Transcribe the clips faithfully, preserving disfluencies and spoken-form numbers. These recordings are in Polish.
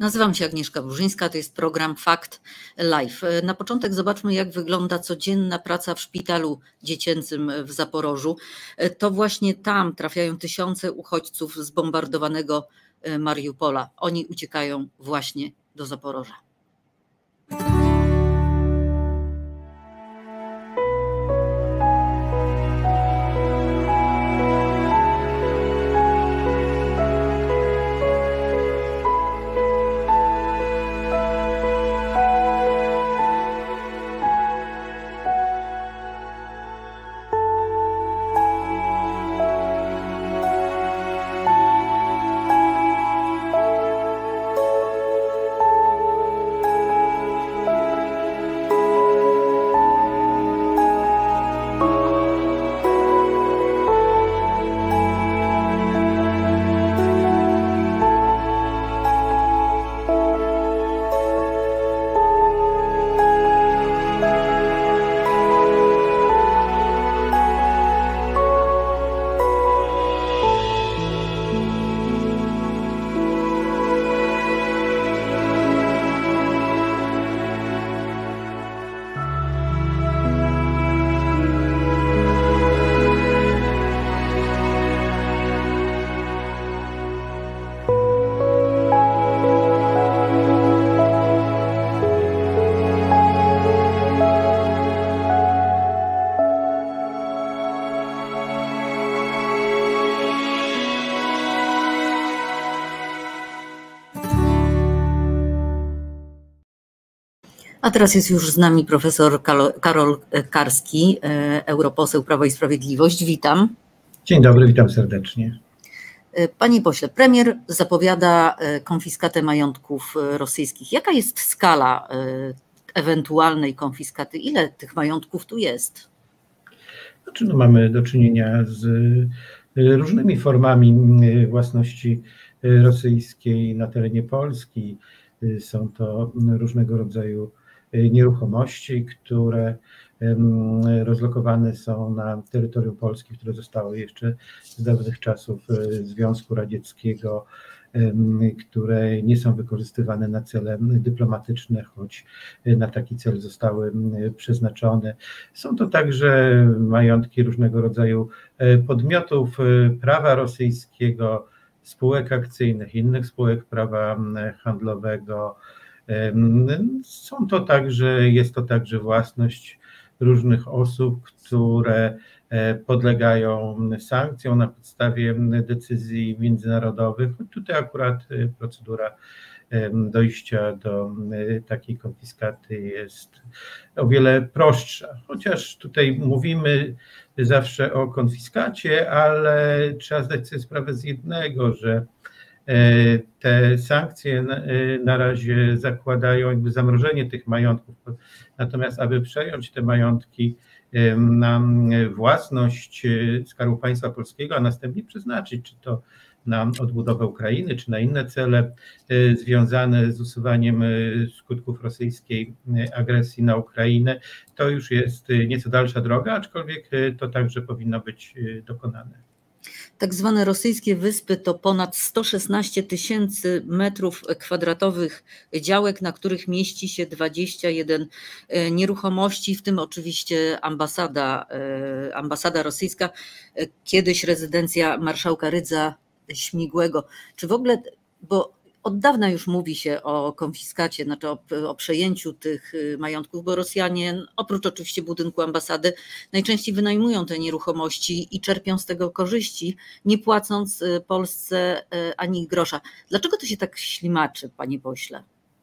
Nazywam się Agnieszka Burzyńska, to jest program Fakt Live. Na początek zobaczmy, jak wygląda codzienna praca w szpitalu dziecięcym w Zaporożu. To właśnie tam trafiają tysiące uchodźców z bombardowanego Mariupola. Oni uciekają właśnie do Zaporoża. A teraz jest już z nami profesor Karol Karski, europoseł Prawo i Sprawiedliwość. Witam. Dzień dobry, witam serdecznie. Panie pośle, premier zapowiada konfiskatę majątków rosyjskich. Jaka jest skala ewentualnej konfiskaty? Ile tych majątków tu jest? Znaczy, no, mamy do czynienia z różnymi formami własności rosyjskiej na terenie Polski. Są to różnego rodzaju nieruchomości, które rozlokowane są na terytorium Polski, które zostały jeszcze z dawnych czasów Związku Radzieckiego, które nie są wykorzystywane na cele dyplomatyczne, choć na taki cel zostały przeznaczone. Są to także majątki różnego rodzaju podmiotów prawa rosyjskiego, spółek akcyjnych, innych spółek prawa handlowego. Są to także, jest to także własność różnych osób, które podlegają sankcjom na podstawie decyzji międzynarodowych. Tutaj akurat procedura dojścia do takiej konfiskaty jest o wiele prostsza. Chociaż tutaj mówimy zawsze o konfiskacie, ale trzeba zdać sobie sprawę z jednego, że te sankcje na razie zakładają jakby zamrożenie tych majątków, natomiast aby przejąć te majątki na własność Skarbu Państwa Polskiego, a następnie przeznaczyć, czy to na odbudowę Ukrainy, czy na inne cele związane z usuwaniem skutków rosyjskiej agresji na Ukrainę, to już jest nieco dalsza droga, aczkolwiek to także powinno być dokonane. Tak zwane rosyjskie wyspy to ponad sto szesnaście tysięcy metrów kwadratowych działek, na których mieści się dwadzieścia jeden nieruchomości, w tym oczywiście ambasada, ambasada rosyjska, kiedyś rezydencja marszałka Rydza Śmigłego. Czy w ogóle, bo od dawna już mówi się o konfiskacie, znaczy o, o przejęciu tych majątków, bo Rosjanie, oprócz oczywiście budynku ambasady, najczęściej wynajmują te nieruchomości i czerpią z tego korzyści, nie płacąc Polsce ani grosza. Dlaczego to się tak ślimaczy, panie pośle?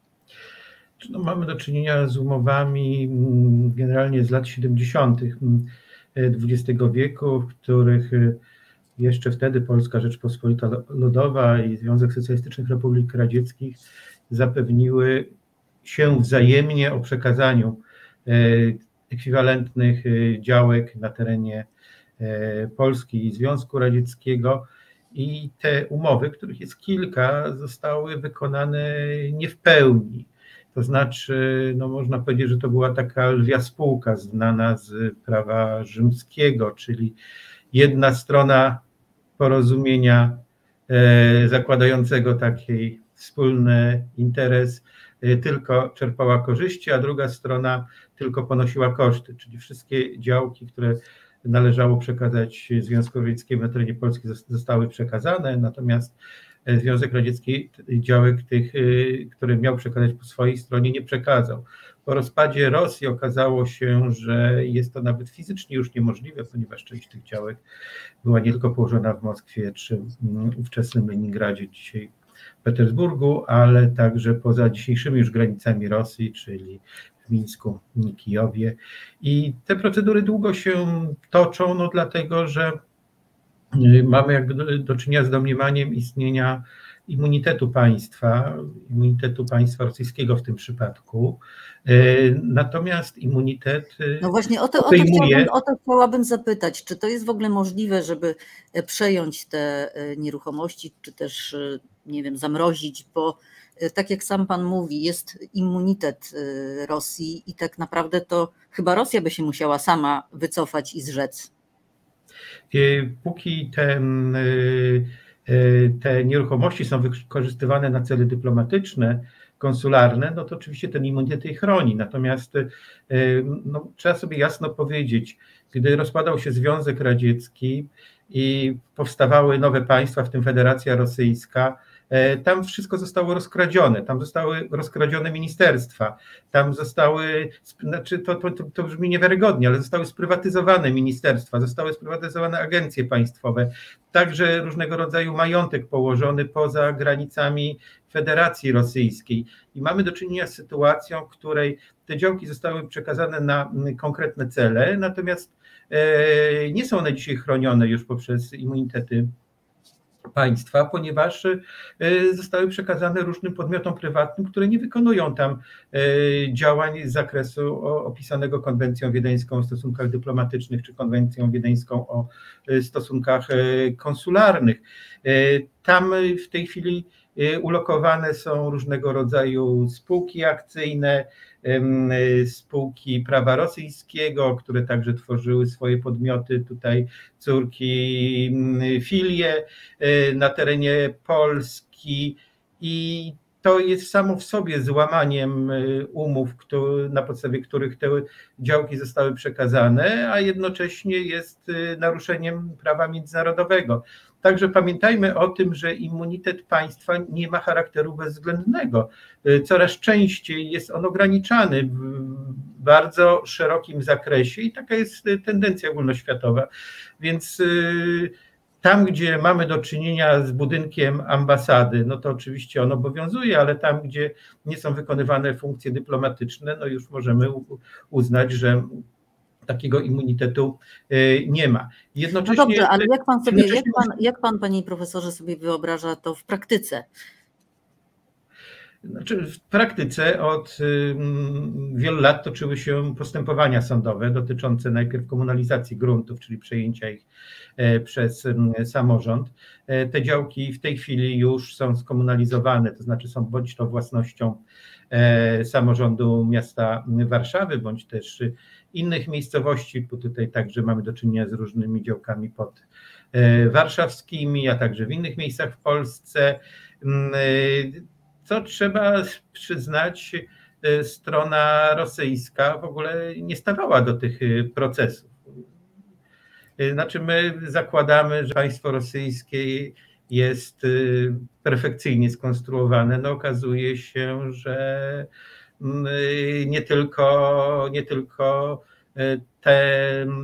No, mamy do czynienia z umowami generalnie z lat siedemdziesiątych dwudziestego wieku, w których jeszcze wtedy Polska Rzeczpospolita Ludowa i Związek Socjalistycznych Republik Radzieckich zapewniły się wzajemnie o przekazaniu ekwiwalentnych działek na terenie Polski i Związku Radzieckiego i te umowy, których jest kilka, zostały wykonane nie w pełni. To znaczy, no można powiedzieć, że to była taka lwia spółka znana z prawa rzymskiego, czyli jedna strona porozumienia e, zakładającego takiej wspólny interes tylko czerpała korzyści, a druga strona tylko ponosiła koszty, czyli wszystkie działki, które należało przekazać Związkowi Radzieckiemu na terenie Polski, zostały przekazane, natomiast Związek Radziecki działek tych, które miał przekazać po swojej stronie, nie przekazał. Po rozpadzie Rosji okazało się, że jest to nawet fizycznie już niemożliwe, ponieważ część tych działek była nie tylko położona w Moskwie czy ówczesnym Leningradzie, dzisiaj Petersburgu, ale także poza dzisiejszymi już granicami Rosji, czyli w Mińsku, Kijowie. I te procedury długo się toczą, no dlatego, że mamy jakby do, do czynienia z domniemaniem istnienia immunitetu państwa, immunitetu państwa rosyjskiego w tym przypadku. Natomiast immunitet No właśnie o to, obejmuje... o, to chciałabym, o to chciałabym zapytać, czy to jest w ogóle możliwe, żeby przejąć te nieruchomości, czy też, nie wiem, zamrozić, bo tak jak sam pan mówi, jest immunitet Rosji i tak naprawdę to chyba Rosja by się musiała sama wycofać i zrzec. Póki te, te nieruchomości są wykorzystywane na cele dyplomatyczne, konsularne, no to oczywiście ten immunitet je chroni. Natomiast no, trzeba sobie jasno powiedzieć, gdy rozpadał się Związek Radziecki i powstawały nowe państwa, w tym Federacja Rosyjska, tam wszystko zostało rozkradzione, tam zostały rozkradzione ministerstwa, tam zostały, znaczy to, to, to brzmi niewiarygodnie, ale zostały sprywatyzowane ministerstwa, zostały sprywatyzowane agencje państwowe, także różnego rodzaju majątek położony poza granicami Federacji Rosyjskiej. I mamy do czynienia z sytuacją, w której te działki zostały przekazane na konkretne cele, natomiast nie są one dzisiaj chronione już poprzez immunitety państwa, ponieważ zostały przekazane różnym podmiotom prywatnym, które nie wykonują tam działań z zakresu opisanego konwencją wiedeńską o stosunkach dyplomatycznych czy konwencją wiedeńską o stosunkach konsularnych. Tam w tej chwili ulokowane są różnego rodzaju spółki akcyjne, spółki prawa rosyjskiego, które także tworzyły swoje podmioty, tutaj córki, filie na terenie Polski i to jest samo w sobie złamaniem umów, na podstawie których te działki zostały przekazane, a jednocześnie jest naruszeniem prawa międzynarodowego. Także pamiętajmy o tym, że immunitet państwa nie ma charakteru bezwzględnego. Coraz częściej jest on ograniczany w bardzo szerokim zakresie i taka jest tendencja ogólnoświatowa. Więc tam, gdzie mamy do czynienia z budynkiem ambasady, no to oczywiście on obowiązuje, ale tam, gdzie nie są wykonywane funkcje dyplomatyczne, no już możemy uznać, że takiego immunitetu nie ma. Jednocześnie, no dobrze, ale jak pan sobie, jak pan, jak pan, panie profesorze, sobie wyobraża to w praktyce? Znaczy, w praktyce od wielu lat toczyły się postępowania sądowe dotyczące najpierw komunalizacji gruntów, czyli przejęcia ich przez samorząd. Te działki w tej chwili już są skomunalizowane, to znaczy są bądź to własnością samorządu miasta Warszawy, bądź też innych miejscowości, bo tutaj także mamy do czynienia z różnymi działkami podwarszawskimi, a także w innych miejscach w Polsce. Co trzeba przyznać, strona rosyjska w ogóle nie stawała do tych procesów. Znaczy my zakładamy, że państwo rosyjskie jest perfekcyjnie skonstruowane. No okazuje się, że nie tylko, nie tylko te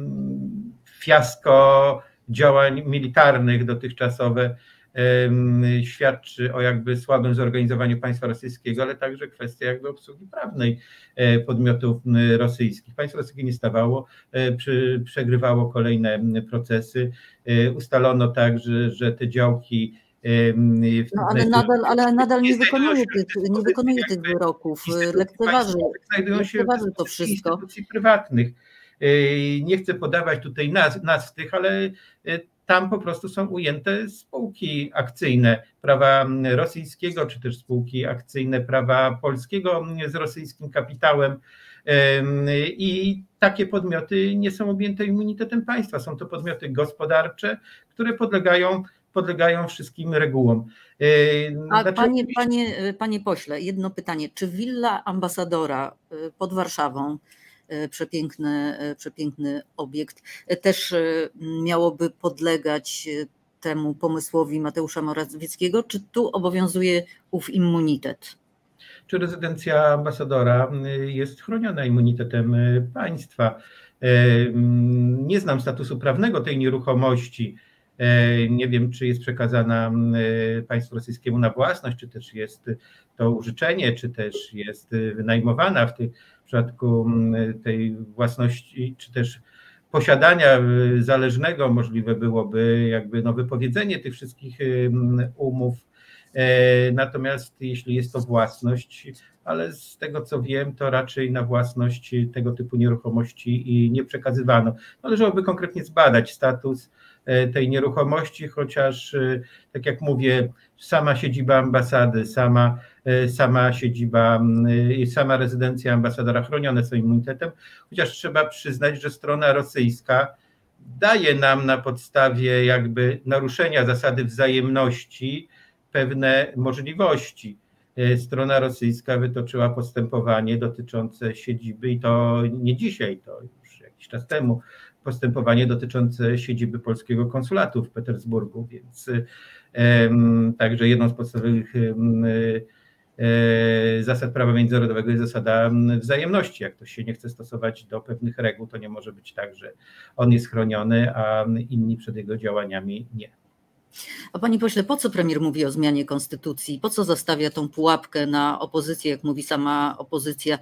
fiasko działań militarnych dotychczasowe świadczy o jakby słabym zorganizowaniu państwa rosyjskiego, ale także kwestia jakby obsługi prawnej podmiotów rosyjskich. Państwo rosyjskie nie stawało, przy, przegrywało kolejne procesy. Ustalono także, że te działki No ale nadal, ale nadal nie wykonuje tych, nie wykonuje tych wyroków, lekceważy, lekceważy to wszystko. Instytucji prywatnych. Nie chcę podawać tutaj nazw, nazw tych, ale tam po prostu są ujęte spółki akcyjne prawa rosyjskiego, czy też spółki akcyjne prawa polskiego z rosyjskim kapitałem. I takie podmioty nie są objęte immunitetem państwa. Są to podmioty gospodarcze, które podlegają podlegają wszystkim regułom. A znaczy, panie, panie, panie pośle, jedno pytanie. Czy willa ambasadora pod Warszawą, przepiękny, przepiękny obiekt, też miałoby podlegać temu pomysłowi Mateusza Morawieckiego, czy tu obowiązuje ów immunitet? Czy rezydencja ambasadora jest chroniona immunitetem państwa? Nie znam statusu prawnego tej nieruchomości. Nie wiem, czy jest przekazana państwu rosyjskiemu na własność, czy też jest to użyczenie, czy też jest wynajmowana w, tej, w przypadku tej własności, czy też posiadania zależnego możliwe byłoby jakby no wypowiedzenie tych wszystkich umów. Natomiast jeśli jest to własność, ale z tego co wiem, to raczej na własność tego typu nieruchomości nie przekazywano. Należałoby konkretnie zbadać status tej nieruchomości, chociaż tak jak mówię, sama siedziba ambasady, sama, sama siedziba, sama rezydencja ambasadora chronione są immunitetem, chociaż trzeba przyznać, że strona rosyjska daje nam na podstawie jakby naruszenia zasady wzajemności pewne możliwości. Strona rosyjska wytoczyła postępowanie dotyczące siedziby i to nie dzisiaj, to już jakiś czas temu, postępowanie dotyczące siedziby polskiego konsulatu w Petersburgu, więc um, także jedną z podstawowych um, zasad prawa międzynarodowego jest zasada wzajemności. Jak ktoś się nie chce stosować do pewnych reguł, to nie może być tak, że on jest chroniony, a inni przed jego działaniami nie. A panie pośle, po co premier mówi o zmianie konstytucji? Po co zostawia tą pułapkę na opozycję, jak mówi sama opozycja?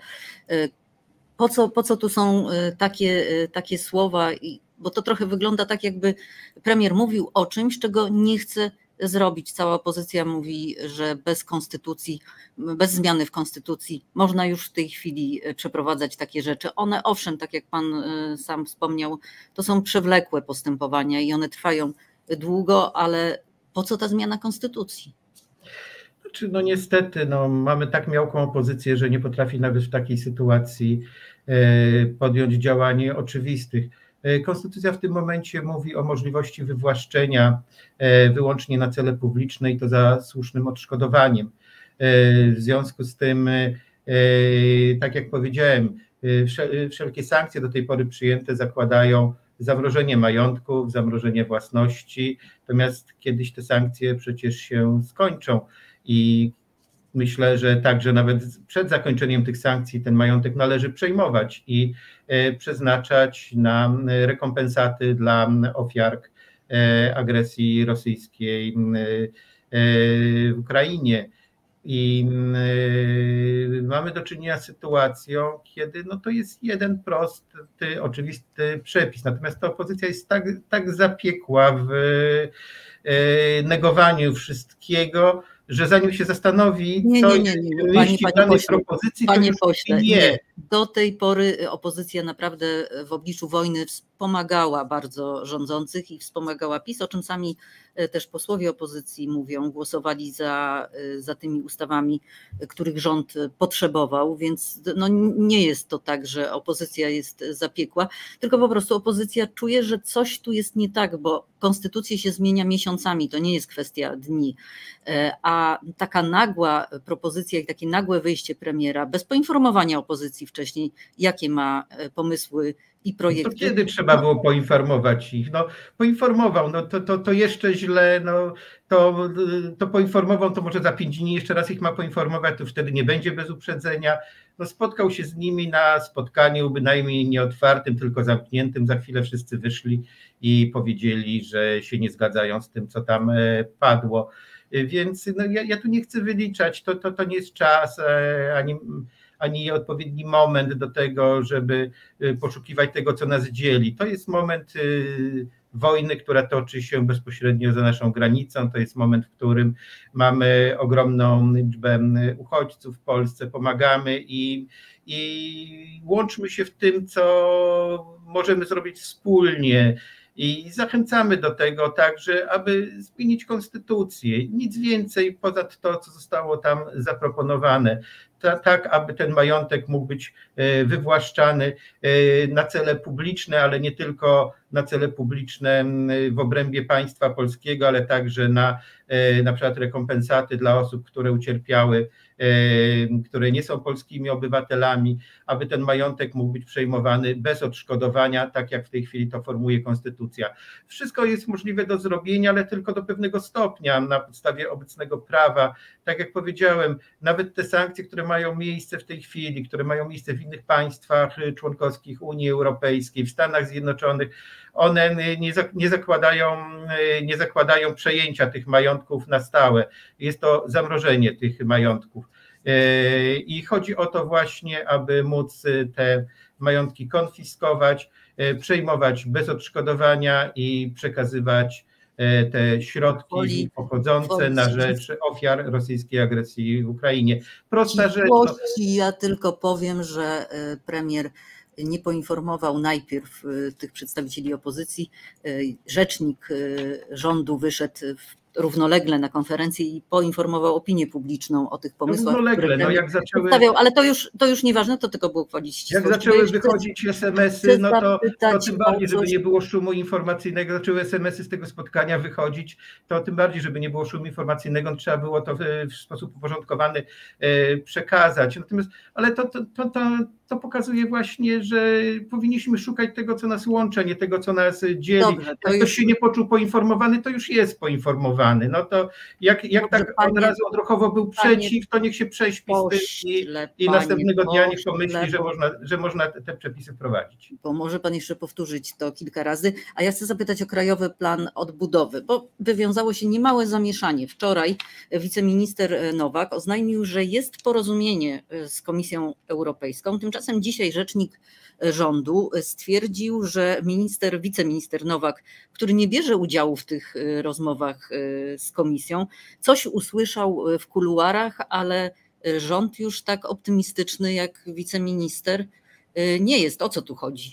Po co, po co tu są takie, takie słowa? Bo to trochę wygląda tak, jakby premier mówił o czymś, czego nie chce zrobić. Cała opozycja mówi, że bez konstytucji, bez zmiany w konstytucji można już w tej chwili przeprowadzać takie rzeczy. One owszem, tak jak pan sam wspomniał, to są przewlekłe postępowania i one trwają długo, ale po co ta zmiana konstytucji? Znaczy, no niestety, no, mamy tak miałką opozycję, że nie potrafi nawet w takiej sytuacji podjąć działań oczywistych. Konstytucja w tym momencie mówi o możliwości wywłaszczenia wyłącznie na cele publiczne i to za słusznym odszkodowaniem. W związku z tym, tak jak powiedziałem, wszelkie sankcje do tej pory przyjęte zakładają zamrożenie majątków, zamrożenie własności, natomiast kiedyś te sankcje przecież się skończą i myślę, że także nawet przed zakończeniem tych sankcji ten majątek należy przejmować i przeznaczać na rekompensaty dla ofiar agresji rosyjskiej w Ukrainie. I mamy do czynienia z sytuacją, kiedy no to jest jeden prosty, oczywisty przepis. Natomiast ta opozycja jest tak, tak zapiekła w negowaniu wszystkiego, że zanim się zastanowi, nie, co nie, nie, nie, nie. jest w danej propozycji, panie to już pośle, nie. nie. Do tej pory opozycja naprawdę w obliczu wojny wspomagała bardzo rządzących i wspomagała PiS, o czym sami też posłowie opozycji mówią, głosowali za, za tymi ustawami, których rząd potrzebował, więc no nie jest to tak, że opozycja jest zapiekła, tylko po prostu opozycja czuje, że coś tu jest nie tak, bo konstytucja się zmienia miesiącami, to nie jest kwestia dni, a taka nagła propozycja i takie nagłe wyjście premiera bez poinformowania opozycji wcześniej, jakie ma pomysły i projekty. To kiedy trzeba było poinformować ich? No poinformował, no to, to, to jeszcze źle, no to, to poinformował, to może za pięć dni jeszcze raz ich ma poinformować, to wtedy nie będzie bez uprzedzenia. No spotkał się z nimi na spotkaniu bynajmniej nie otwartym, tylko zamkniętym, za chwilę wszyscy wyszli i powiedzieli, że się nie zgadzają z tym, co tam padło. Więc no, ja, ja tu nie chcę wyliczać, to, to, to nie jest czas, ani ani odpowiedni moment do tego, żeby poszukiwać tego, co nas dzieli. To jest moment wojny, która toczy się bezpośrednio za naszą granicą. To jest moment, w którym mamy ogromną liczbę uchodźców w Polsce, pomagamy i, i łączmy się w tym, co możemy zrobić wspólnie. I zachęcamy do tego także, aby zmienić konstytucję. Nic więcej poza to, co zostało tam zaproponowane. Tak, aby ten majątek mógł być wywłaszczany na cele publiczne, ale nie tylko na cele publiczne w obrębie państwa polskiego, ale także na na przykład rekompensaty dla osób, które ucierpiały, które nie są polskimi obywatelami, aby ten majątek mógł być przejmowany bez odszkodowania, tak jak w tej chwili to formuje konstytucja. Wszystko jest możliwe do zrobienia, ale tylko do pewnego stopnia na podstawie obecnego prawa. Tak jak powiedziałem, nawet te sankcje, które mają miejsce w tej chwili, które mają miejsce w innych państwach członkowskich Unii Europejskiej, w Stanach Zjednoczonych, one nie, nie, zakładają, nie zakładają przejęcia tych majątków na stałe. Jest to zamrożenie tych majątków. I chodzi o to właśnie, aby móc te majątki konfiskować, przejmować bez odszkodowania i przekazywać te środki pochodzące na rzecz ofiar rosyjskiej agresji w Ukrainie. Prosta rzecz. Ja tylko powiem, że premier nie poinformował najpierw tych przedstawicieli opozycji. Rzecznik rządu wyszedł równolegle na konferencję i poinformował opinię publiczną o tych pomysłach. Równolegle, no jak zaczęły... Ale to już, to już nieważne, to tylko było wchodzić. Jak zaczęły wychodzić es em esy, no to, to tym bardziej, żeby nie było szumu informacyjnego, zaczęły es em esy z tego spotkania wychodzić, to tym bardziej, żeby nie było szumu informacyjnego, trzeba było to w, w sposób uporządkowany przekazać. Natomiast, ale to, to, to, to, to pokazuje właśnie, że powinniśmy szukać tego, co nas łączy, nie tego, co nas dzieli. Dobrze, jak ktoś już... się nie poczuł poinformowany, to już jest poinformowany. No to jak, jak Dobrze, tak panie, od razu odruchowo był panie, przeciw, to niech się prześpi z tym i, i następnego dnia niech pomyśli, że można, że można te, te przepisy wprowadzić. Bo może pan jeszcze powtórzyć to kilka razy, a ja chcę zapytać o Krajowy Plan Odbudowy, bo wywiązało się niemałe zamieszanie. Wczoraj wiceminister Nowak oznajmił, że jest porozumienie z Komisją Europejską, tymczasem dzisiaj rzecznik rządu stwierdził, że minister, wiceminister Nowak, który nie bierze udziału w tych rozmowach z komisją, coś usłyszał w kuluarach, ale rząd już tak optymistyczny jak wiceminister nie jest. O co tu chodzi?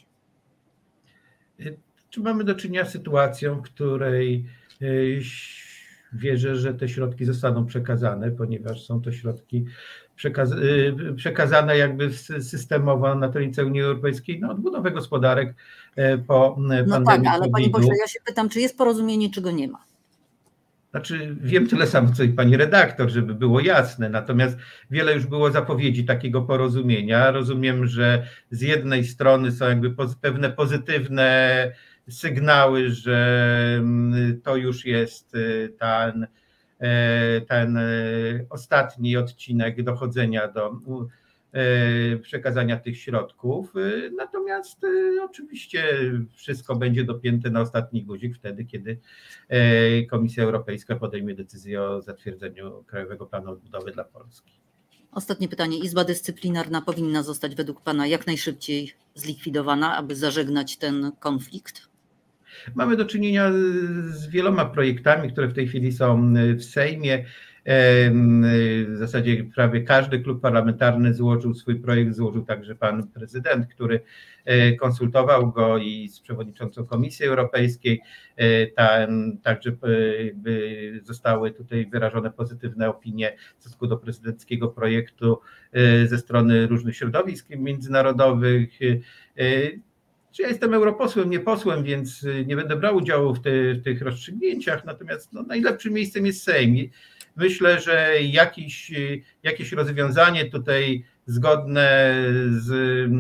Czy mamy do czynienia z sytuacją, w której wierzę, że te środki zostaną przekazane, ponieważ są to środki przekazane jakby systemowo na terenie Unii Europejskiej na odbudowę gospodarek po pandemii. No tak, ale panie pośle, ja się pytam, czy jest porozumienie, czy go nie ma? Znaczy wiem tyle samo, co i pani redaktor, żeby było jasne, natomiast wiele już było zapowiedzi takiego porozumienia. Rozumiem, że z jednej strony są jakby pewne pozytywne sygnały, że to już jest ten, ten ostatni odcinek dochodzenia do przekazania tych środków, natomiast oczywiście wszystko będzie dopięte na ostatni guzik wtedy, kiedy Komisja Europejska podejmie decyzję o zatwierdzeniu Krajowego Planu Odbudowy dla Polski. Ostatnie pytanie. Izba Dyscyplinarna powinna zostać według pana jak najszybciej zlikwidowana, aby zażegnać ten konflikt? Mamy do czynienia z wieloma projektami, które w tej chwili są w Sejmie. W zasadzie prawie każdy klub parlamentarny złożył swój projekt, złożył także pan prezydent, który konsultował go i z przewodniczącą Komisji Europejskiej. Tam także zostały tutaj wyrażone pozytywne opinie w stosunku do prezydenckiego projektu ze strony różnych środowisk międzynarodowych. Ja jestem europosłem, nie posłem, więc nie będę brał udziału w, te, w tych rozstrzygnięciach, natomiast no, najlepszym miejscem jest Sejm. Myślę, że jakiś, jakieś rozwiązanie tutaj zgodne z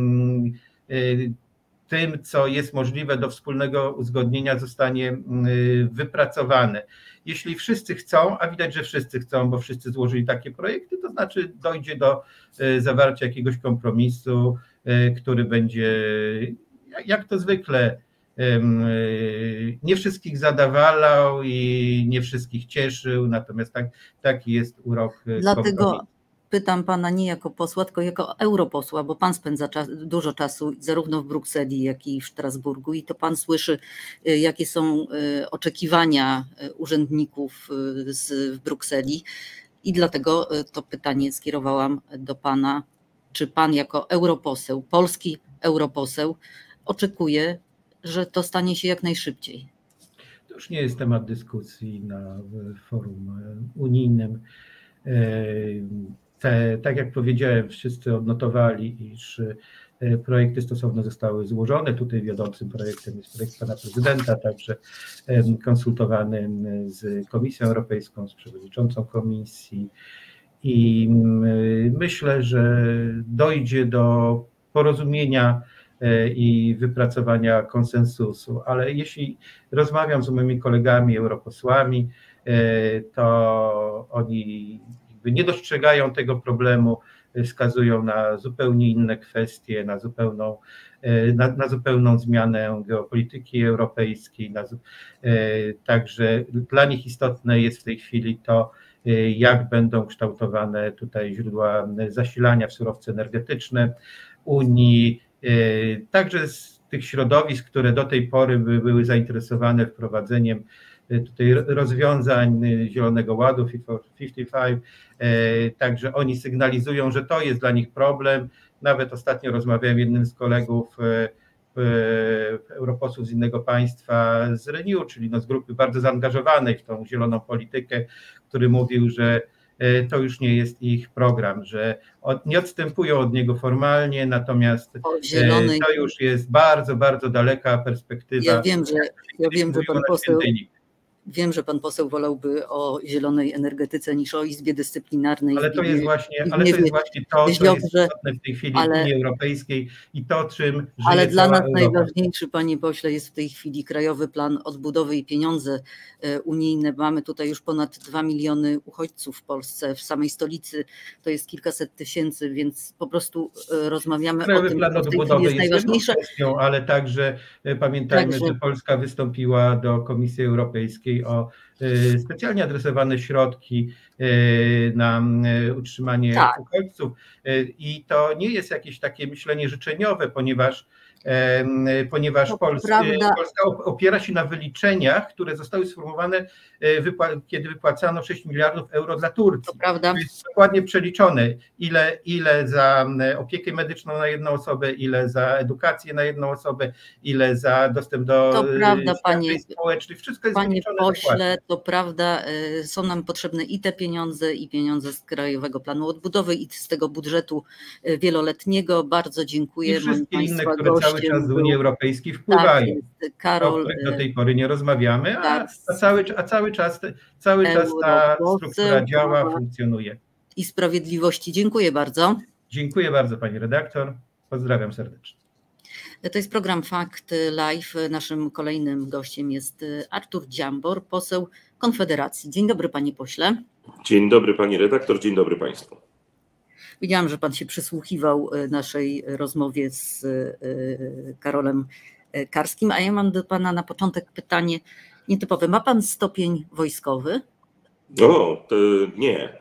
tym, co jest możliwe do wspólnego uzgodnienia, zostanie wypracowane. Jeśli wszyscy chcą, a widać, że wszyscy chcą, bo wszyscy złożyli takie projekty, to znaczy dojdzie do zawarcia jakiegoś kompromisu, który będzie, jak to zwykle, nie wszystkich zadawalał i nie wszystkich cieszył, natomiast tak, taki jest urok Dlatego kompromisu. Pytam pana nie jako posła, tylko jako europosła, bo pan spędza czas, dużo czasu zarówno w Brukseli, jak i w Strasburgu i to pan słyszy, jakie są oczekiwania urzędników z, w Brukseli i dlatego to pytanie skierowałam do pana, czy pan jako europoseł, polski europoseł oczekuje, że to stanie się jak najszybciej? To już nie jest temat dyskusji na forum unijnym. Te, tak jak powiedziałem, wszyscy odnotowali, iż projekty stosowne zostały złożone. Tutaj wiodącym projektem jest projekt pana prezydenta, także konsultowany z Komisją Europejską, z przewodniczącą Komisji i myślę, że dojdzie do porozumienia i wypracowania konsensusu, ale jeśli rozmawiam z moimi kolegami europosłami, to oni jakby nie dostrzegają tego problemu, wskazują na zupełnie inne kwestie, na zupełną, na, na zupełną zmianę geopolityki europejskiej. Na, także dla nich istotne jest w tej chwili to, jak będą kształtowane tutaj źródła zasilania w surowce energetyczne Unii, także z tych środowisk, które do tej pory były zainteresowane wprowadzeniem tutaj rozwiązań Zielonego Ładu Fit for pięćdziesiąt pięć, także oni sygnalizują, że to jest dla nich problem. Nawet ostatnio rozmawiałem z jednym z kolegów europosłów z innego państwa, z Renew, czyli no z grupy bardzo zaangażowanej w tą zieloną politykę, który mówił, że to już nie jest ich program, że od, nie odstępują od niego formalnie, natomiast zielonej... to już jest bardzo, bardzo daleka perspektywa. Ja wiem, że, ja wiem, że pan poseł... Wiem, że pan poseł wolałby o zielonej energetyce niż o Izbie Dyscyplinarnej. Ale to jest właśnie, ale to, jest właśnie to, co jest istotne w tej chwili w Unii Europejskiej i to, czym żyje Ale dla nas Europa. Najważniejszy, panie pośle, jest w tej chwili Krajowy Plan Odbudowy i pieniądze unijne. Mamy tutaj już ponad dwa miliony uchodźców w Polsce, w samej stolicy to jest kilkaset tysięcy, więc po prostu rozmawiamy Krajowy o tym, Plan co w tej Odbudowy chwili jest najważniejsze. Kwestią, ale także pamiętajmy, także... że Polska wystąpiła do Komisji Europejskiej o specjalnie adresowane środki na utrzymanie tak. uchodźców i to nie jest jakieś takie myślenie życzeniowe, ponieważ ponieważ Polska, Polska opiera się na wyliczeniach, które zostały sformułowane, kiedy wypłacano sześć miliardów euro dla Turcji. To prawda. To jest dokładnie przeliczone, ile, ile za opiekę medyczną na jedną osobę, ile za edukację na jedną osobę, ile za dostęp do to prawda, panie, społecznych. Wszystko jest panie wyliczone pośle, dokładnie. To prawda, są nam potrzebne i te pieniądze, i pieniądze z Krajowego Planu Odbudowy, i z tego budżetu wieloletniego. Bardzo dziękuję. I wszystkie inne, które cały czas z Unii Europejskiej wpływają, tak, Karol, o których do tej pory nie rozmawiamy, tak, a, a, cały, a cały czas, cały czas ta struktura działa, funkcjonuje. I Sprawiedliwości. Dziękuję bardzo. Dziękuję bardzo pani redaktor. Pozdrawiam serdecznie. To jest program Fakt Live. Naszym kolejnym gościem jest Artur Dziambor, poseł Konfederacji. Dzień dobry panie pośle. Dzień dobry pani redaktor, dzień dobry państwu. Widziałam, że pan się przysłuchiwał naszej rozmowie z Karolem Karskim, a ja mam do pana na początek pytanie nietypowe. Ma pan stopień wojskowy? O, to nie.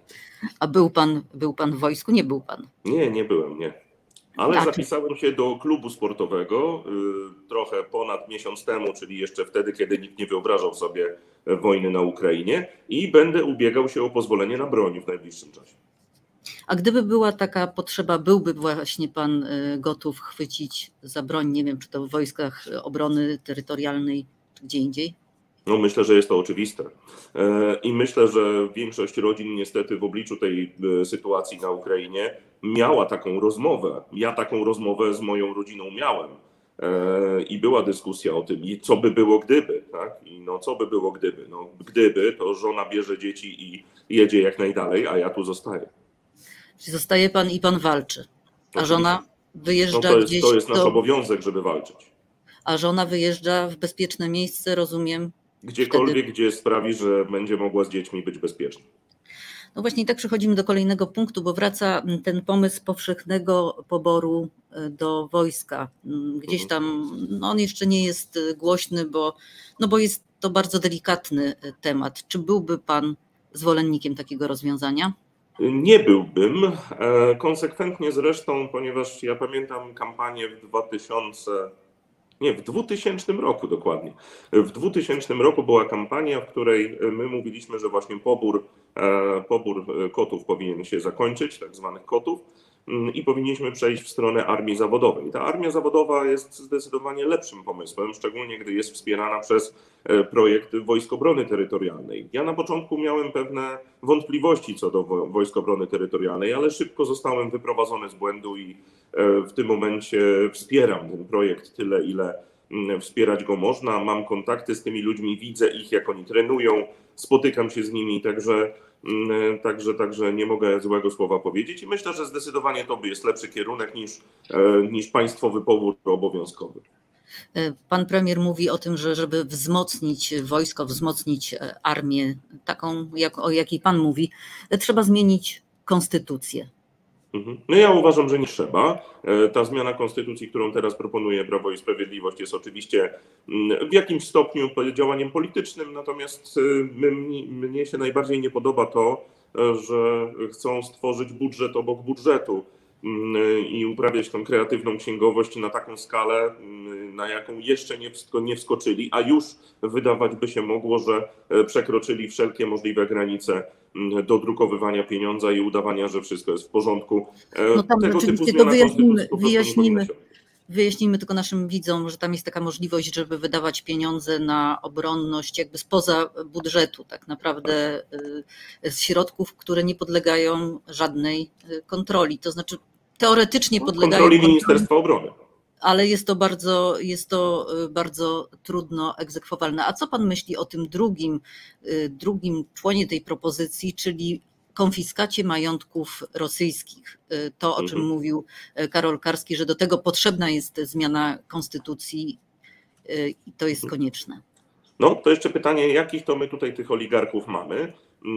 A był pan, był pan w wojsku? Nie był pan? Nie, nie byłem, nie. Ale tak. Zapisałem się do klubu sportowego y, trochę ponad miesiąc temu, czyli jeszcze wtedy, kiedy nikt nie wyobrażał sobie wojny na Ukrainie i będę ubiegał się o pozwolenie na broń w najbliższym czasie. A gdyby była taka potrzeba, byłby właśnie pan gotów chwycić za broń, nie wiem, czy to w wojskach obrony terytorialnej, czy gdzie indziej? No myślę, że jest to oczywiste. I myślę, że większość rodzin niestety w obliczu tej sytuacji na Ukrainie miała taką rozmowę. Ja taką rozmowę z moją rodziną miałem. I była dyskusja o tym, co by było gdyby, tak? I no co by było gdyby? No gdyby, to żona bierze dzieci i jedzie jak najdalej, a ja tu zostaję. Czyli zostaje pan i pan walczy, a żona wyjeżdża no to jest, gdzieś... To jest nasz do... obowiązek, żeby walczyć. A żona wyjeżdża w bezpieczne miejsce, rozumiem? Gdziekolwiek, wtedy... gdzie sprawi, że będzie mogła z dziećmi być bezpieczna. No właśnie i tak przechodzimy do kolejnego punktu, bo wraca ten pomysł powszechnego poboru do wojska. Gdzieś tam, no on jeszcze nie jest głośny, bo, no bo jest to bardzo delikatny temat. Czy byłby pan zwolennikiem takiego rozwiązania? Nie byłbym. Konsekwentnie zresztą, ponieważ ja pamiętam kampanię w dwa tysiące, nie, w dwutysięcznym roku dokładnie. W dwutysięcznym roku była kampania, w której my mówiliśmy, że właśnie pobór, pobór kotów powinien się zakończyć, tak zwanych kotów. i powinniśmy przejść w stronę armii zawodowej. Ta armia zawodowa jest zdecydowanie lepszym pomysłem, szczególnie gdy jest wspierana przez projekt Wojsk Obrony Terytorialnej. Ja na początku miałem pewne wątpliwości co do Wojsk Obrony Terytorialnej, ale szybko zostałem wyprowadzony z błędu i w tym momencie wspieram ten projekt tyle, ile wspierać go można. Mam kontakty z tymi ludźmi, widzę ich, jak oni trenują, spotykam się z nimi, także Także, także nie mogę złego słowa powiedzieć i myślę, że zdecydowanie to jest lepszy kierunek niż, niż państwowy pobór obowiązkowy. Pan premier mówi o tym, że żeby wzmocnić wojsko, wzmocnić armię, taką jak, o jakiej pan mówi, trzeba zmienić konstytucję. No ja uważam, że nie trzeba. Ta zmiana konstytucji, którą teraz proponuje Prawo i Sprawiedliwość, jest oczywiście w jakimś stopniu działaniem politycznym, natomiast mnie się najbardziej nie podoba to, że chcą stworzyć budżet obok budżetu i uprawiać tą kreatywną księgowość na taką skalę, na jaką jeszcze nie, nie wskoczyli, a już wydawać by się mogło, że przekroczyli wszelkie możliwe granice dodrukowywania pieniądza i udawania, że wszystko jest w porządku. No tam Tego typu to wyjaśnimy, wyjaśnimy, wyjaśnijmy tylko naszym widzom, że tam jest taka możliwość, żeby wydawać pieniądze na obronność jakby spoza budżetu, tak naprawdę z środków, które nie podlegają żadnej kontroli. To znaczy teoretycznie no, podlegają kontroli Ministerstwa Obrony. Ale jest to bardzo, jest to bardzo trudno egzekwowalne. A co pan myśli o tym drugim, drugim członie tej propozycji, czyli konfiskacie majątków rosyjskich? To, o czym mhm. mówił Karol Karski, że do tego potrzebna jest zmiana konstytucji i to jest konieczne. No to jeszcze pytanie, jakich to my tutaj tych oligarchów mamy?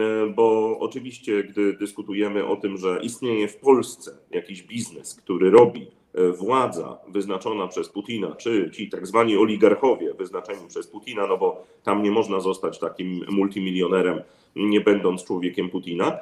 Bo oczywiście, gdy dyskutujemy o tym, że istnieje w Polsce jakiś biznes, który robi władza wyznaczona przez Putina, czy ci tak zwani oligarchowie wyznaczeni przez Putina, no bo tam nie można zostać takim multimilionerem, nie będąc człowiekiem Putina,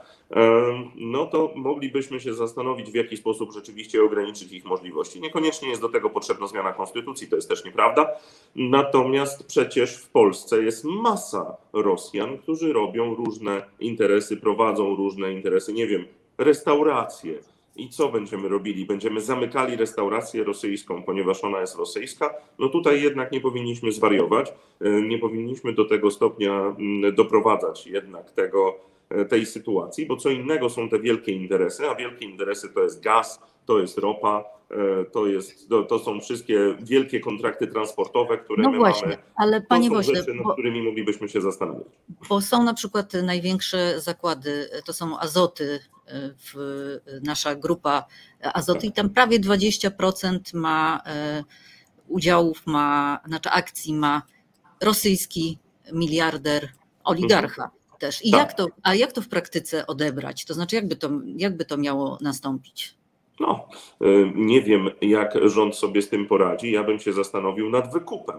no to moglibyśmy się zastanowić, w jaki sposób rzeczywiście ograniczyć ich możliwości. Niekoniecznie jest do tego potrzebna zmiana konstytucji, to jest też nieprawda. Natomiast przecież w Polsce jest masa Rosjan, którzy robią różne interesy, prowadzą różne interesy, nie wiem, restauracje. I co będziemy robili? Będziemy zamykali restaurację rosyjską, ponieważ ona jest rosyjska? No tutaj jednak nie powinniśmy zwariować, nie powinniśmy do tego stopnia doprowadzać jednak tego, tej sytuacji, bo co innego są te wielkie interesy, a wielkie interesy to jest gaz, to jest ropa, to, jest, to, to są wszystkie wielkie kontrakty transportowe, które no my właśnie, mamy. Ale panie to są Woźle, rzeczy, nad którymi moglibyśmy się zastanawiać. Bo są na przykład największe zakłady, to są Azoty, w nasza grupa Azoty i tam prawie dwadzieścia procent ma udziałów, ma, znaczy akcji ma rosyjski miliarder, oligarcha mhm. też. I tak. jak to, a jak to w praktyce odebrać? To znaczy jakby to, jakby to miało nastąpić? No, nie wiem, jak rząd sobie z tym poradzi. Ja bym się zastanowił nad wykupem.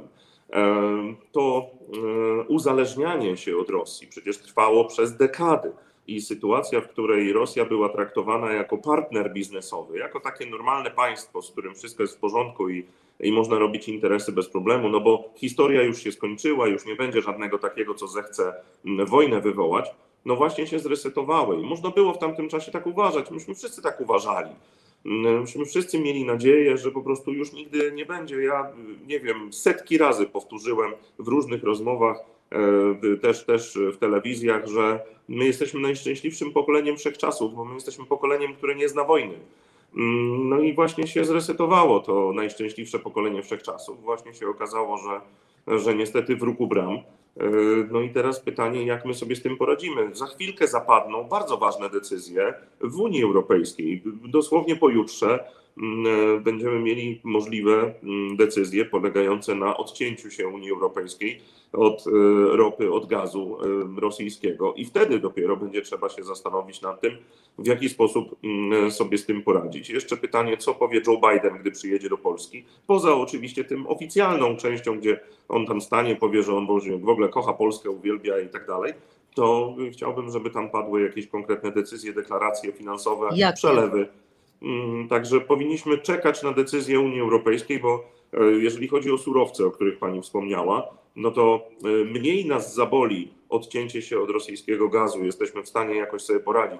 To uzależnianie się od Rosji przecież trwało przez dekady. I sytuacja, w której Rosja była traktowana jako partner biznesowy, jako takie normalne państwo, z którym wszystko jest w porządku i, i można robić interesy bez problemu, no bo historia już się skończyła, już nie będzie żadnego takiego, co zechce wojnę wywołać, no właśnie się zresetowały. I można było w tamtym czasie tak uważać, myśmy wszyscy tak uważali. Myśmy wszyscy mieli nadzieję, że po prostu już nigdy nie będzie. Ja, nie wiem, setki razy powtórzyłem w różnych rozmowach, też, też w telewizjach, że my jesteśmy najszczęśliwszym pokoleniem wszechczasów, bo my jesteśmy pokoleniem, które nie zna wojny. No i właśnie się zresetowało to najszczęśliwsze pokolenie wszechczasów. Właśnie się okazało, że, że niestety wróg bram. No i teraz pytanie, jak my sobie z tym poradzimy. Za chwilkę zapadną bardzo ważne decyzje w Unii Europejskiej. Dosłownie pojutrze będziemy mieli możliwe decyzje polegające na odcięciu się Unii Europejskiej od ropy, od gazu rosyjskiego i wtedy dopiero będzie trzeba się zastanowić nad tym, w jaki sposób sobie z tym poradzić. Jeszcze pytanie, co powie Joe Biden, gdy przyjedzie do Polski, poza oczywiście tym oficjalną częścią, gdzie on tam stanie, powie, że on w ogóle kocha Polskę, uwielbia i tak dalej, to chciałbym, żeby tam padły jakieś konkretne decyzje, deklaracje finansowe, Jak? przelewy. Także powinniśmy czekać na decyzję Unii Europejskiej, bo jeżeli chodzi o surowce, o których pani wspomniała, no to mniej nas zaboli odcięcie się od rosyjskiego gazu, jesteśmy w stanie jakoś sobie poradzić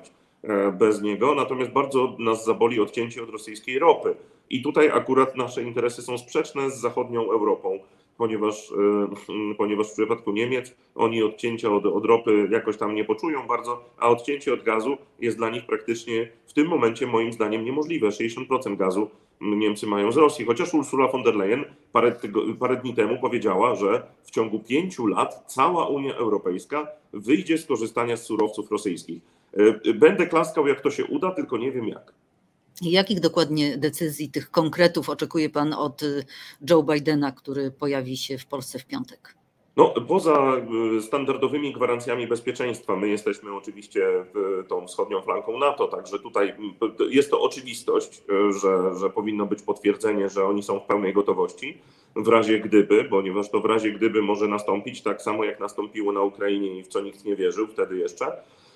bez niego, natomiast bardzo nas zaboli odcięcie od rosyjskiej ropy. I tutaj akurat nasze interesy są sprzeczne z zachodnią Europą, ponieważ, ponieważ w przypadku Niemiec oni odcięcia od, od ropy jakoś tam nie poczują bardzo, a odcięcie od gazu jest dla nich praktycznie w tym momencie moim zdaniem niemożliwe. sześćdziesiąt procent gazu Niemcy mają z Rosji, chociaż Ursula von der Leyen parę, tygo, parę dni temu powiedziała, że w ciągu pięciu lat cała Unia Europejska wyjdzie z korzystania z surowców rosyjskich. Będę klaskał, jak to się uda, tylko nie wiem jak. Jakich dokładnie decyzji, tych konkretów oczekuje pan od Joe Bidena, który pojawi się w Polsce w piątek? No, poza standardowymi gwarancjami bezpieczeństwa, my jesteśmy oczywiście tą wschodnią flanką NATO, także tutaj jest to oczywistość, że, że powinno być potwierdzenie, że oni są w pełnej gotowości w razie gdyby, ponieważ to w razie gdyby może nastąpić tak samo jak nastąpiło na Ukrainie i w co nikt nie wierzył wtedy jeszcze.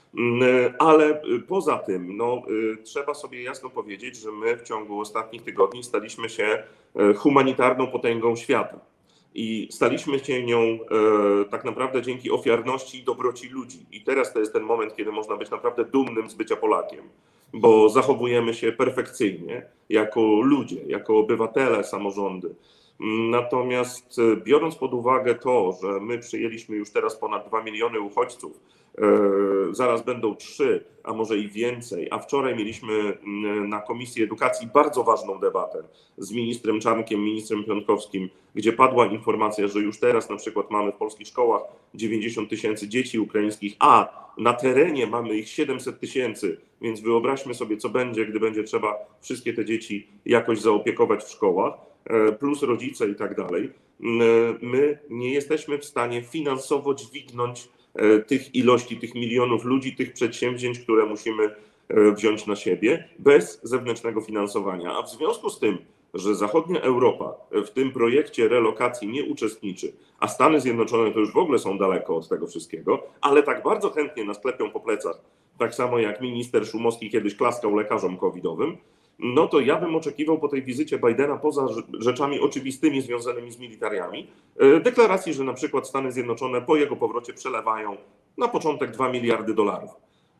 Ale poza tym no, trzeba sobie jasno powiedzieć, że my w ciągu ostatnich tygodni staliśmy się humanitarną potęgą świata. I staliśmy się nią e, tak naprawdę dzięki ofiarności i dobroci ludzi. I teraz to jest ten moment, kiedy można być naprawdę dumnym z bycia Polakiem, bo zachowujemy się perfekcyjnie jako ludzie, jako obywatele, samorządy. Natomiast biorąc pod uwagę to, że my przyjęliśmy już teraz ponad dwa miliony uchodźców, e, zaraz będą trzy, a może i więcej, a wczoraj mieliśmy na Komisji Edukacji bardzo ważną debatę z ministrem Czarnkiem, ministrem Piontkowskim, gdzie padła informacja, że już teraz na przykład mamy w polskich szkołach dziewięćdziesiąt tysięcy dzieci ukraińskich, a na terenie mamy ich siedemset tysięcy, więc wyobraźmy sobie, co będzie, gdy będzie trzeba wszystkie te dzieci jakoś zaopiekować w szkołach, plus rodzice i tak dalej. My nie jesteśmy w stanie finansowo dźwignąć tych ilości, tych milionów ludzi, tych przedsięwzięć, które musimy wziąć na siebie bez zewnętrznego finansowania. A w związku z tym, że zachodnia Europa w tym projekcie relokacji nie uczestniczy, a Stany Zjednoczone to już w ogóle są daleko od tego wszystkiego, ale tak bardzo chętnie nas klepią po plecach, tak samo jak minister Szumowski kiedyś klaskał lekarzom covidowym, no to ja bym oczekiwał po tej wizycie Bidena, poza rzeczami oczywistymi związanymi z militariami, deklaracji, że na przykład Stany Zjednoczone po jego powrocie przelewają na początek dwa miliardy dolarów.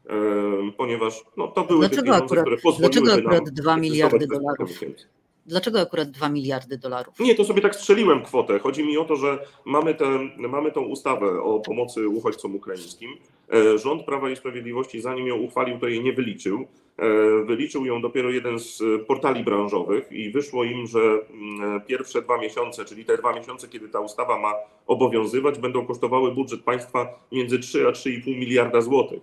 Ponieważ no, to były dlaczego te pieniądze, akurat, które pozwoliły dlaczego akurat nam dwa miliardy dolarów? miesięcy. Dlaczego akurat dwa miliardy dolarów? Nie, to sobie tak strzeliłem kwotę. Chodzi mi o to, że mamy, tę, mamy tą ustawę o pomocy uchodźcom ukraińskim. Rząd Prawa i Sprawiedliwości, zanim ją uchwalił, to jej nie wyliczył. Wyliczył ją dopiero jeden z portali branżowych i wyszło im, że pierwsze dwa miesiące, czyli te dwa miesiące, kiedy ta ustawa ma obowiązywać, będą kosztowały budżet państwa między trzy a trzy i pół miliarda złotych.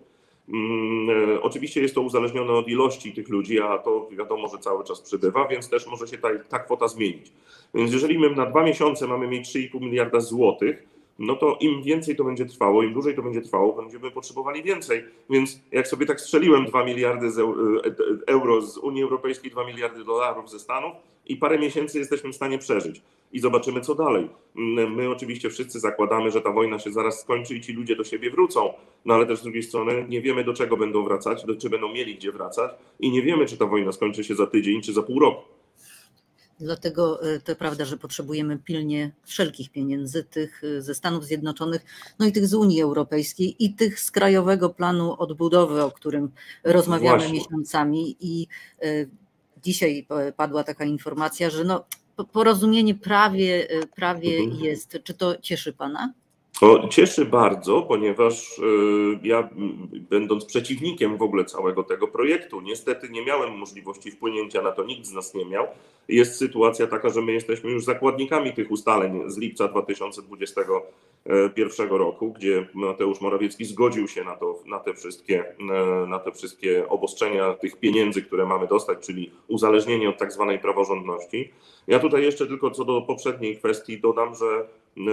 Hmm, oczywiście jest to uzależnione od ilości tych ludzi, a to wiadomo, że cały czas przybywa, więc też może się ta, ta kwota zmienić. Więc jeżeli my na dwa miesiące mamy mieć trzy i pół miliarda złotych, no to im więcej to będzie trwało, im dłużej to będzie trwało, będziemy potrzebowali więcej. Więc jak sobie tak strzeliłem dwa miliardy z euro z Unii Europejskiej, dwa miliardy dolarów ze Stanów i parę miesięcy jesteśmy w stanie przeżyć. I zobaczymy, co dalej. My oczywiście wszyscy zakładamy, że ta wojna się zaraz skończy i ci ludzie do siebie wrócą, no ale też z drugiej strony nie wiemy, do czego będą wracać, do czy będą mieli gdzie wracać i nie wiemy, czy ta wojna skończy się za tydzień, czy za pół roku. Dlatego to prawda, że potrzebujemy pilnie wszelkich pieniędzy, tych ze Stanów Zjednoczonych, no i tych z Unii Europejskiej i tych z Krajowego Planu Odbudowy, o którym rozmawiamy Właśnie. miesiącami. I dzisiaj padła taka informacja, że no, porozumienie prawie, prawie mhm. jest. Czy to cieszy pana? To cieszy bardzo, ponieważ ja, będąc przeciwnikiem w ogóle całego tego projektu, niestety nie miałem możliwości wpłynięcia na to, nikt z nas nie miał. Jest sytuacja taka, że my jesteśmy już zakładnikami tych ustaleń z lipca dwa tysiące dwudziestego pierwszego roku, gdzie Mateusz Morawiecki zgodził się na to, na te wszystkie, na te wszystkie obostrzenia tych pieniędzy, które mamy dostać, czyli uzależnienie od tak zwanej praworządności. Ja tutaj jeszcze tylko co do poprzedniej kwestii dodam, że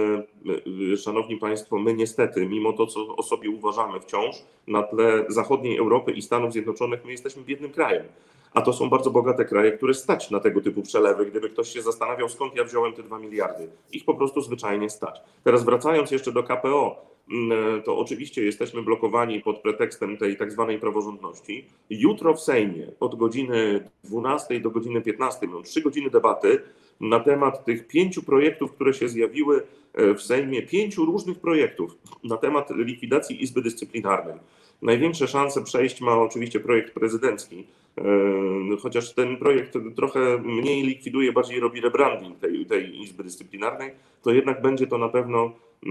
szanowni państwo, my niestety, mimo to, co o sobie uważamy wciąż, na tle zachodniej Europy i Stanów Zjednoczonych, my jesteśmy biednym krajem. A to są bardzo bogate kraje, które stać na tego typu przelewy. Gdyby ktoś się zastanawiał, skąd ja wziąłem te dwa miliardy. Ich po prostu zwyczajnie stać. Teraz wracając jeszcze do K P O, to oczywiście jesteśmy blokowani pod pretekstem tej tak zwanej praworządności. Jutro w Sejmie od godziny dwunastej do godziny piętnastej, no trzy godziny debaty na temat tych pięciu projektów, które się zjawiły w Sejmie pięciu różnych projektów na temat likwidacji Izby Dyscyplinarnej. Największe szanse przejść ma oczywiście projekt prezydencki, chociaż ten projekt trochę mniej likwiduje, bardziej robi rebranding tej, tej Izby Dyscyplinarnej, to jednak będzie to na pewno,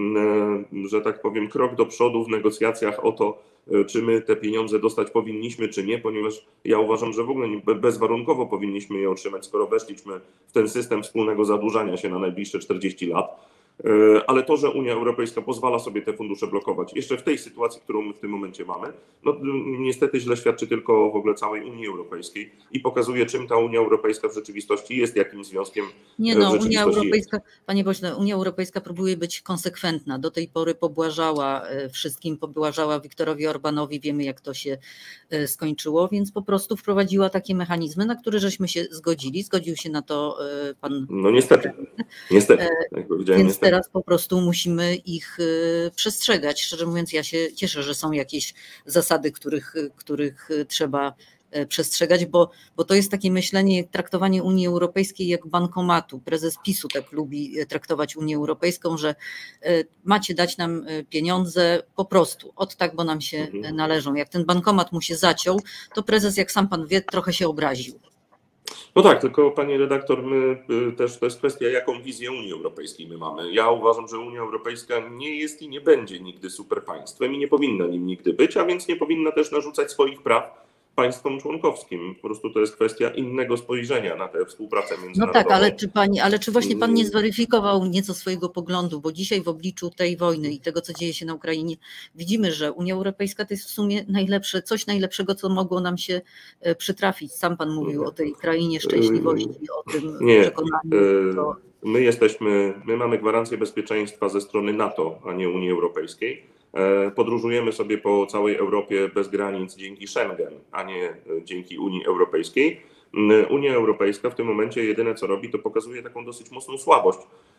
że tak powiem, krok do przodu w negocjacjach o to, czy my te pieniądze dostać powinniśmy, czy nie, ponieważ ja uważam, że w ogóle bezwarunkowo powinniśmy je otrzymać, skoro weszliśmy w ten system wspólnego zadłużania się na najbliższe czterdzieści lat. Ale to, że Unia Europejska pozwala sobie te fundusze blokować, jeszcze w tej sytuacji, którą my w tym momencie mamy, no niestety źle świadczy tylko w ogóle całej Unii Europejskiej i pokazuje, czym ta Unia Europejska w rzeczywistości jest, jakim związkiem Nie no, w Unia Europejska, jest. Panie pośle, Unia Europejska próbuje być konsekwentna. Do tej pory pobłażała wszystkim, pobłażała Viktorowi Orbanowi, wiemy jak to się skończyło, więc po prostu wprowadziła takie mechanizmy, na które żeśmy się zgodzili. Zgodził się na to pan... No niestety, niestety, jak powiedziałem, Więc niestety. teraz po prostu musimy ich przestrzegać. Szczerze mówiąc, ja się cieszę, że są jakieś zasady, których, których trzeba przestrzegać, bo, bo to jest takie myślenie, traktowanie Unii Europejskiej jak bankomatu. Prezes PiSu tak lubi traktować Unię Europejską, że macie dać nam pieniądze po prostu, od tak, bo nam się mhm. należą. Jak ten bankomat mu się zaciął, to prezes, jak sam pan wie, trochę się obraził. No tak, tylko pani redaktor, my też to jest kwestia, jaką wizję Unii Europejskiej my mamy. Ja uważam, że Unia Europejska nie jest i nie będzie nigdy superpaństwem i nie powinna nim nigdy być, a więc nie powinna też narzucać swoich praw państwom członkowskim. Po prostu to jest kwestia innego spojrzenia na tę współpracę międzynarodową. No tak, ale czy, pani, ale czy właśnie pan nie zweryfikował nieco swojego poglądu, bo dzisiaj w obliczu tej wojny i tego, co dzieje się na Ukrainie, widzimy, że Unia Europejska to jest w sumie najlepsze, coś najlepszego, co mogło nam się przytrafić. Sam pan mówił o tej krainie szczęśliwości, o tym nie, przekonaniu. To... My jesteśmy, my mamy gwarancję bezpieczeństwa ze strony NATO, a nie Unii Europejskiej. Podróżujemy sobie po całej Europie bez granic dzięki Schengen, a nie dzięki Unii Europejskiej. Unia Europejska w tym momencie jedyne co robi, to pokazuje taką dosyć mocną słabość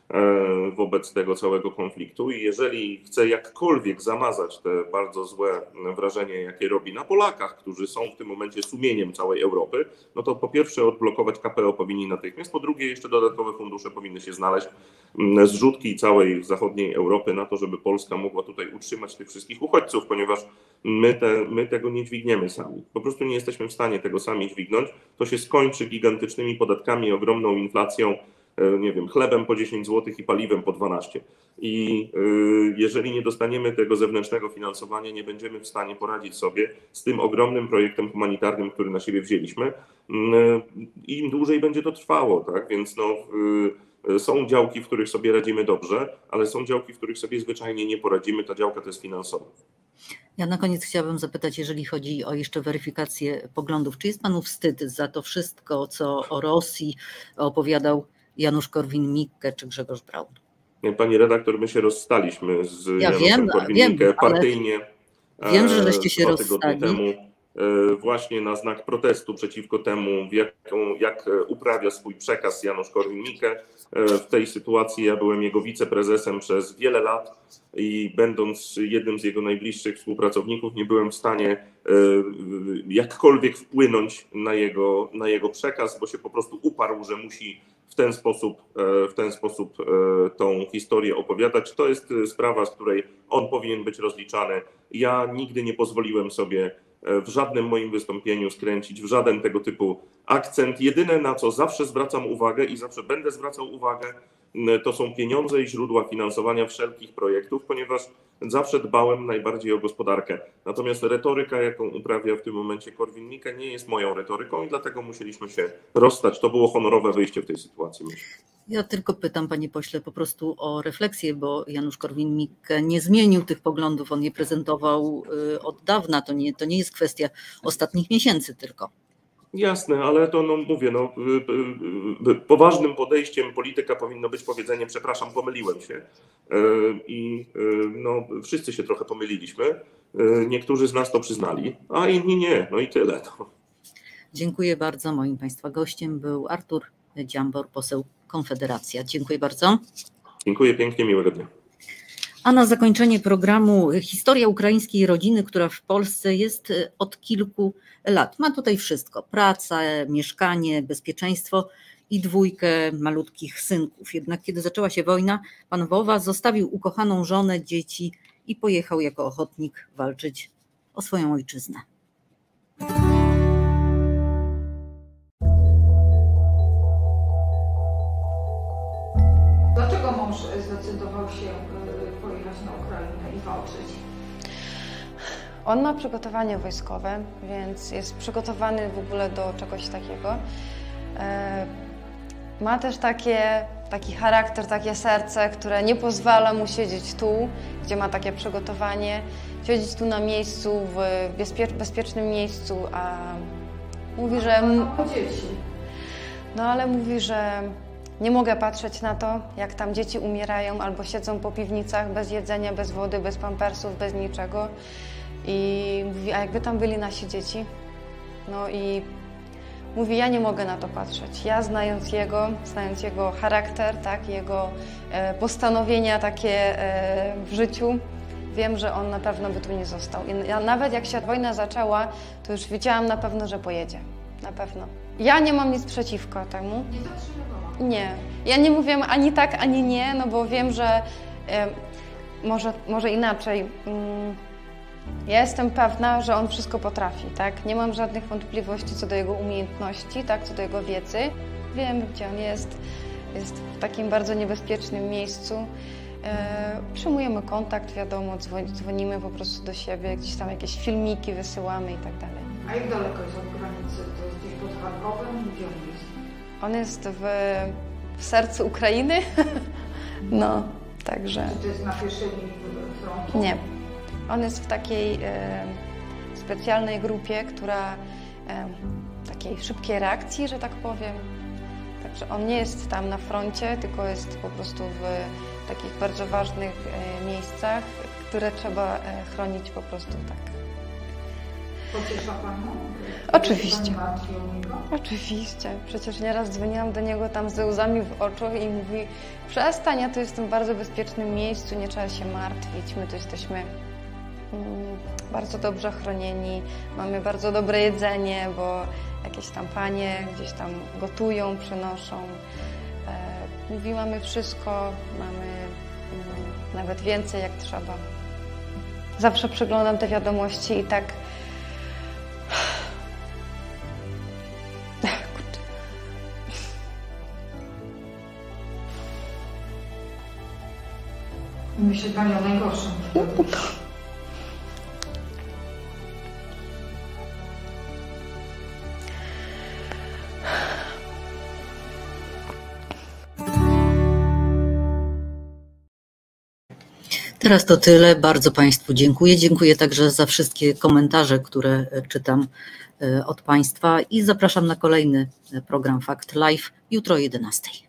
wobec tego całego konfliktu i jeżeli chce jakkolwiek zamazać te bardzo złe wrażenie, jakie robi na Polakach, którzy są w tym momencie sumieniem całej Europy, no to po pierwsze odblokować K P O powinni natychmiast, po drugie jeszcze dodatkowe fundusze powinny się znaleźć, zrzutki całej zachodniej Europy na to, żeby Polska mogła tutaj utrzymać tych wszystkich uchodźców, ponieważ my, te, my tego nie dźwigniemy sami. Po prostu nie jesteśmy w stanie tego sami dźwignąć. To się skończy gigantycznymi podatkami, ogromną inflacją, nie wiem, chlebem po dziesięć złotych i paliwem po dwanaście. I jeżeli nie dostaniemy tego zewnętrznego finansowania, nie będziemy w stanie poradzić sobie z tym ogromnym projektem humanitarnym, który na siebie wzięliśmy. Im dłużej będzie to trwało, tak? Więc no, są działki, w których sobie radzimy dobrze, ale są działki, w których sobie zwyczajnie nie poradzimy. Ta działka to jest finansowa. Ja na koniec chciałabym zapytać, jeżeli chodzi o jeszcze weryfikację poglądów, czy jest panu wstyd za to wszystko, co o Rosji opowiadał Janusz Korwin-Mikke czy Grzegorz Braun? Pani redaktor, my się rozstaliśmy z ja Januszem Korwin-Mikke partyjnie. Wiem, że żeście się rozstali. Temu, właśnie na znak protestu przeciwko temu, jak, jak uprawia swój przekaz Janusz Korwin-Mikke. W tej sytuacji ja byłem jego wiceprezesem przez wiele lat i będąc jednym z jego najbliższych współpracowników nie byłem w stanie jakkolwiek wpłynąć na jego, na jego przekaz, bo się po prostu uparł, że musi w ten sposób, w ten sposób tą historię opowiadać. To jest sprawa, z której on powinien być rozliczany. Ja nigdy nie pozwoliłem sobie w żadnym moim wystąpieniu skręcić w żaden tego typu akcent. Jedyne, na co zawsze zwracam uwagę i zawsze będę zwracał uwagę, to są pieniądze i źródła finansowania wszelkich projektów, ponieważ zawsze dbałem najbardziej o gospodarkę. Natomiast retoryka, jaką uprawia w tym momencie Korwin-Mikke, nie jest moją retoryką i dlatego musieliśmy się rozstać. To było honorowe wyjście w tej sytuacji, myślę. Ja tylko pytam, panie pośle, po prostu o refleksję, bo Janusz Korwin-Mikke nie zmienił tych poglądów, on je prezentował od dawna, to nie, to nie jest kwestia ostatnich miesięcy tylko. Jasne, ale to no, mówię, no, poważnym podejściem polityka powinno być powiedzenie, przepraszam, pomyliłem się. I no, wszyscy się trochę pomyliliśmy. Niektórzy z nas to przyznali, a inni nie. No i tyle. No. Dziękuję bardzo. Moim państwa gościem był Artur Dziambor, poseł Konfederacja. Dziękuję bardzo. Dziękuję pięknie, miłego dnia. A na zakończenie programu historia ukraińskiej rodziny, która w Polsce jest od kilku lat. Ma tutaj wszystko, pracę, mieszkanie, bezpieczeństwo i dwójkę malutkich synków. Jednak kiedy zaczęła się wojna, pan Wowa zostawił ukochaną żonę, dzieci i pojechał jako ochotnik walczyć o swoją ojczyznę. Dlaczego mąż zdecydował się pojechać na Ukrainę i walczyć? On ma przygotowanie wojskowe, więc jest przygotowany w ogóle do czegoś takiego. Ma też takie, taki charakter, takie serce, które nie pozwala mu siedzieć tu, gdzie ma takie przygotowanie, siedzieć tu na miejscu, w bezpie bezpiecznym miejscu, a mówi, że... A dzieci? No ale mówi, że nie mogę patrzeć na to, jak tam dzieci umierają albo siedzą po piwnicach bez jedzenia, bez wody, bez pampersów, bez niczego. I mówi, a jakby tam byli nasi dzieci? No i mówi, ja nie mogę na to patrzeć. Ja znając jego, znając jego charakter, tak, jego e, postanowienia takie e, w życiu, wiem, że on na pewno by tu nie został. I ja, nawet jak się wojna zaczęła, to już wiedziałam na pewno, że pojedzie. Na pewno. Ja nie mam nic przeciwko temu. Nie zatrzymywała? Nie. Ja nie mówię ani tak, ani nie, no bo wiem, że e, może, może inaczej. Mm, Ja jestem pewna, że on wszystko potrafi, tak? Nie mam żadnych wątpliwości co do jego umiejętności, tak? Co do jego wiedzy. Wiem, gdzie on jest. Jest w takim bardzo niebezpiecznym miejscu. E, przyjmujemy kontakt, wiadomo, dzwonimy po prostu do siebie, gdzieś tam jakieś filmiki wysyłamy i tak dalej. A jak daleko jest od granicy? To jest gdzieś pod Charkowem? Gdzie on jest? On jest w, w sercu Ukrainy. No, także... Czy to jest na pierwszej linii frontu? Nie. On jest w takiej e, specjalnej grupie, która e, takiej szybkiej reakcji, że tak powiem. Także on nie jest tam na froncie, tylko jest po prostu w takich bardzo ważnych e, miejscach, które trzeba e, chronić po prostu tak. Pociesza Panią? Oczywiście. Pani martwi o niego? Oczywiście. Przecież nieraz dzwoniłam do niego tam ze łzami w oczu i mówi, przestań, ja tu jestem w bardzo bezpiecznym miejscu, nie trzeba się martwić, my tu jesteśmy bardzo dobrze chronieni, mamy bardzo dobre jedzenie, bo jakieś tam panie gdzieś tam gotują, przynoszą. E, mówi, mamy wszystko, mamy mm, nawet więcej jak trzeba. Zawsze przeglądam te wiadomości i tak... Myśli Pani o najgorszym. Teraz to tyle. Bardzo Państwu dziękuję. Dziękuję także za wszystkie komentarze, które czytam od Państwa i zapraszam na kolejny program Fakt Live jutro o jedenastej.